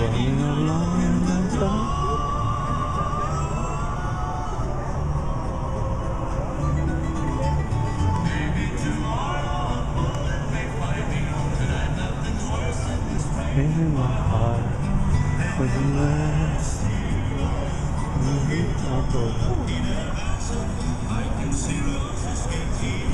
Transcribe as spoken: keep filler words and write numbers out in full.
running along the top. In my heart, when you left, I can see those escape